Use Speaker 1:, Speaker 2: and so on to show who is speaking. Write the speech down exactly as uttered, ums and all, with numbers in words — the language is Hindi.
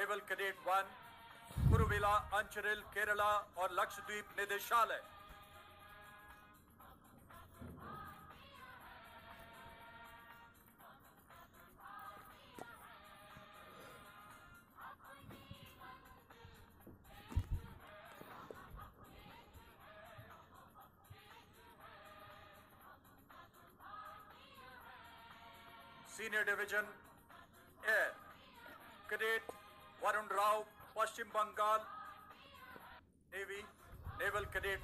Speaker 1: Naval cadet one, Kuruvila, Ancharil, Kerala और लक्षद्वीप निदेशालय। Senior division air cadet Varun Rao, Paschim Bangal navy, naval cadet